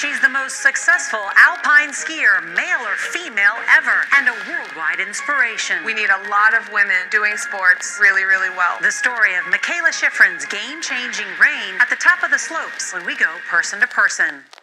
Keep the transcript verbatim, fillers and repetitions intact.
She's the most successful alpine skier, male or female, ever, and a worldwide inspiration. We need a lot of women doing sports really, really well. The story of Mikaela Shiffrin's game-changing reign at the top of the slopes when we go person to person.